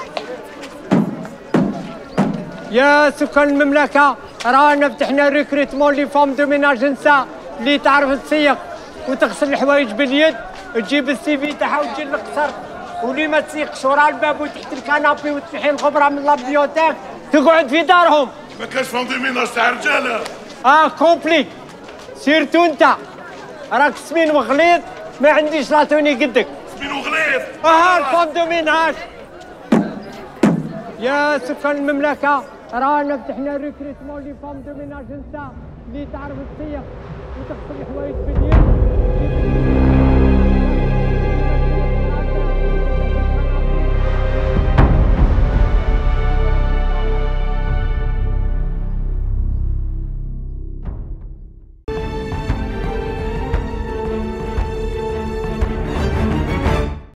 يا سكان المملكة رانا فتحنا ريكريتمون لي فام دو ميناج نساء اللي تعرف تسيق وتغسل الحوايج باليد، تجيب السي في تاعها وتجي للقصر، واللي ما تسيقش ورا الباب وتحت الكنابي وتفحي الغبرة من لابيوتيك تقعد في دارهم. ما كاش فام دو ميناج تاع رجالة. كومبليك سيرتو انت راك سمين وغليظ، ما عنديش لاطوني قدك. سمين وغليظ. الفام دو ميناج. يا سكان المملكة رانا فتحنا ريكريتمون لي فام دو ميناج نساء اللي تعرف تسيق وتغسل الحوايج باليد.